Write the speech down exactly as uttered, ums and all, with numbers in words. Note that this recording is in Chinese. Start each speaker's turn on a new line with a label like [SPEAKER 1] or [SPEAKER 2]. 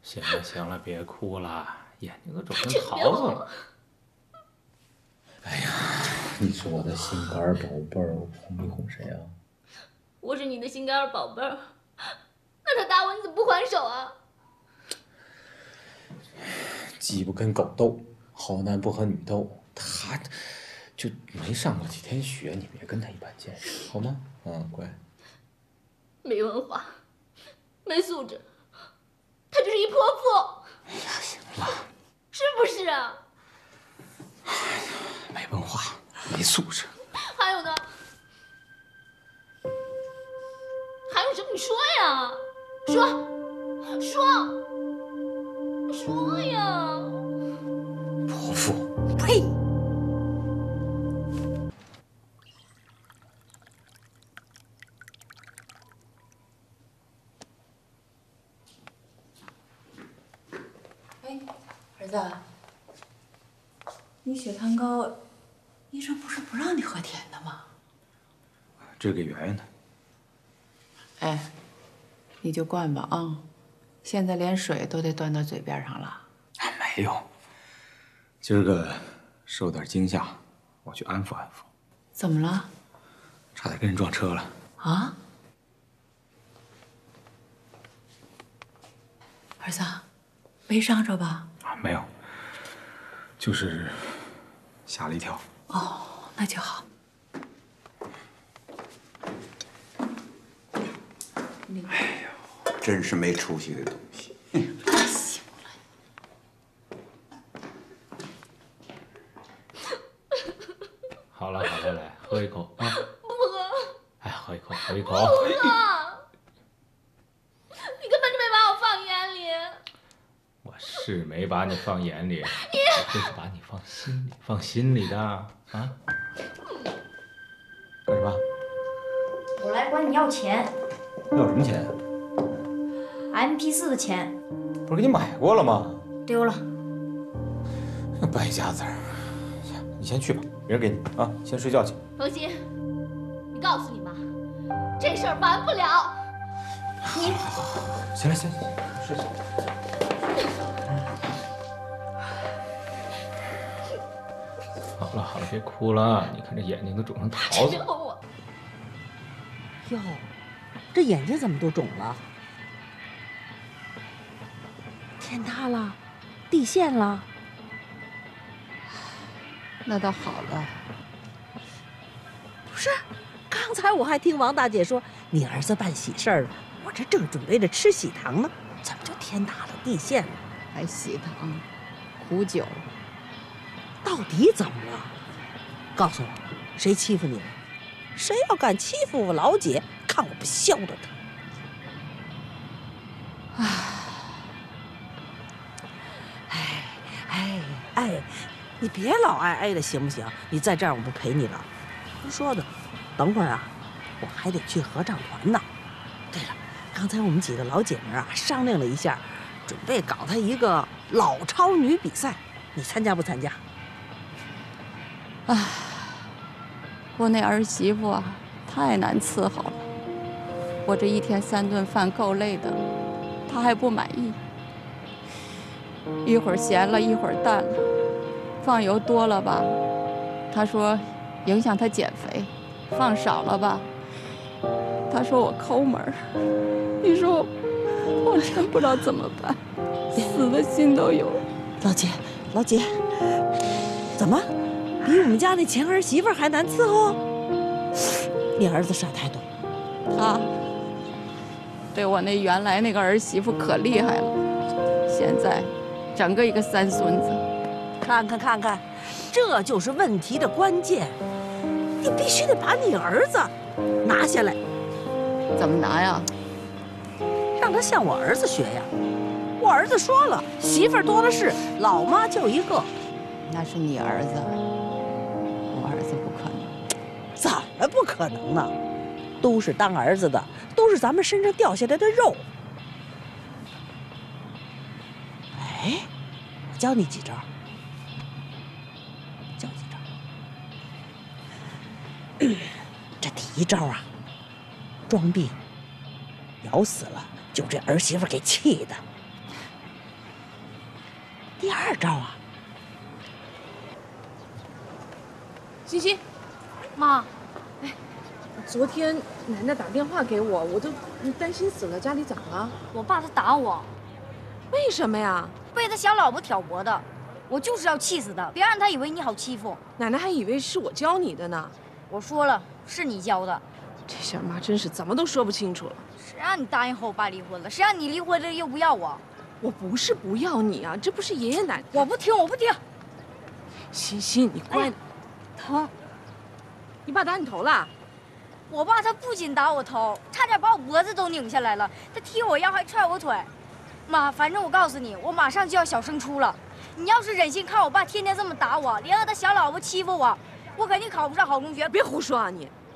[SPEAKER 1] 行了行了，别哭了，眼睛都肿成桃子了。哎呀，你是我的心肝宝贝儿，我哄你哄谁啊？
[SPEAKER 2] 我是你的心肝宝贝儿，那他打我你怎么不还手啊？
[SPEAKER 1] 鸡不跟狗斗，好男不和女斗。他就没上过几天学，你别跟他一般见识，好吗？嗯，乖。
[SPEAKER 2] 没文化，没素质，他就是一泼妇。
[SPEAKER 1] 哎呀，行了，
[SPEAKER 2] 是不是啊？
[SPEAKER 1] 哎呀，没文化，没素质。
[SPEAKER 2] 还有呢？还有什么？你说呀，说，说，说呀！
[SPEAKER 1] 泼妇！
[SPEAKER 3] 呸！哎，儿子，你血糖高，医生不是不让你喝甜的吗？
[SPEAKER 1] 这是给圆圆的。
[SPEAKER 3] 哎，你就灌吧啊！现在连水都得端到嘴边上了。
[SPEAKER 1] 没有，今儿个受点惊吓，我去安抚安抚。
[SPEAKER 3] 怎么了？
[SPEAKER 1] 差点跟人撞车了。
[SPEAKER 3] 啊？儿子，没伤着吧？
[SPEAKER 1] 啊，没有，就是吓了一跳。
[SPEAKER 3] 哦，那就好。
[SPEAKER 4] 哎呦，真是没出息的东西！
[SPEAKER 3] 行
[SPEAKER 2] 了。
[SPEAKER 1] 好了好了，来喝一口啊！
[SPEAKER 2] 不喝。
[SPEAKER 1] 哎，喝一口，喝一口。
[SPEAKER 2] 不喝。你根本就没把我放眼里。
[SPEAKER 1] 我是没把你放眼里，我就是把你放心里，放心里的啊！干什么？
[SPEAKER 5] 我来管你要钱。
[SPEAKER 1] 要什么钱
[SPEAKER 5] ？M P 四的钱。
[SPEAKER 1] 不是给你买过了吗？
[SPEAKER 5] 丢了。
[SPEAKER 1] 败家子儿，你先去吧，明儿给你啊，先睡觉去。
[SPEAKER 2] 冯鑫，你告诉你妈，这事儿完不了。你
[SPEAKER 1] 好好好，行了行了，睡去。好了好了，别哭了，你看这眼睛都肿成桃子。
[SPEAKER 2] 别哄我。
[SPEAKER 6] 哟，这眼睛怎么都肿了？天塌了，地陷了。
[SPEAKER 3] 那倒好了。
[SPEAKER 6] 不是，刚才我还听王大姐说你儿子办喜事儿了，我这正准备着吃喜糖呢，怎么就天塌了地陷了？
[SPEAKER 3] 还喜糖、苦酒，
[SPEAKER 6] 到底怎么了？告诉我，谁欺负你了？谁要敢欺负我老姐，看我不削了他！唉，哎哎哎，你别老挨挨的行不行？你再这样我不陪你了。不说的，等会儿啊，我还得去合唱团呢。对了，刚才我们几个老姐们啊商量了一下，准备搞他一个老超女比赛，你参加不参加？
[SPEAKER 3] 唉。我那儿媳妇啊，太难伺候了。我这一天三顿饭够累的，她还不满意。一会儿咸了，一会儿淡了，放油多了吧，她说影响她减肥；放少了吧，她说我抠门儿。你说我真不知道怎么办，死的心都有。
[SPEAKER 6] 老姐，老姐，怎么？比我们家那前儿媳妇还难伺候？你儿子啥态度？
[SPEAKER 3] 他对我那原来那个儿媳妇可厉害了，现在整个一个三孙子。
[SPEAKER 6] 看看看看，这就是问题的关键。你必须得把你儿子拿下来。
[SPEAKER 3] 怎么拿呀？
[SPEAKER 6] 让他向我儿子学呀。我儿子说了，媳妇儿多的是，老妈就一个。
[SPEAKER 3] 那是你儿子。我儿子不可能。
[SPEAKER 6] 怎么不可能呢？都是当儿子的，都是咱们身上掉下来的肉。哎，我教你几招。教几招。这第一招啊，装病，咬死了，就这儿媳妇给气的。 第二招啊。
[SPEAKER 7] 欣欣，
[SPEAKER 2] 妈，
[SPEAKER 7] 哎，昨天奶奶打电话给我，我都担心死了。家里怎么了？
[SPEAKER 2] 我爸他打我，
[SPEAKER 7] 为什么呀？
[SPEAKER 2] 被他小老婆挑拨的，我就是要气死他，别让他以为你好欺负。
[SPEAKER 7] 奶奶还以为是我教你的呢。
[SPEAKER 2] 我说了，是你教的。
[SPEAKER 7] 这下妈真是怎么都说不清楚了。
[SPEAKER 2] 谁让你答应和我爸离婚了？谁让你离婚了又不要我？
[SPEAKER 7] 我不是不要你啊，这不是爷爷奶奶。
[SPEAKER 2] 我不听，我不听。
[SPEAKER 7] 欣欣，你乖。哎
[SPEAKER 2] 疼！
[SPEAKER 7] 你爸打你头了？
[SPEAKER 2] 我爸他不仅打我头，差点把我脖子都拧下来了。他踢我腰，还踹我腿。妈，反正我告诉你，我马上就要小升初了。你要是忍心看我爸天天这么打我，联合他小老婆欺负我，我肯定考不上好中学。
[SPEAKER 7] 别胡说啊你！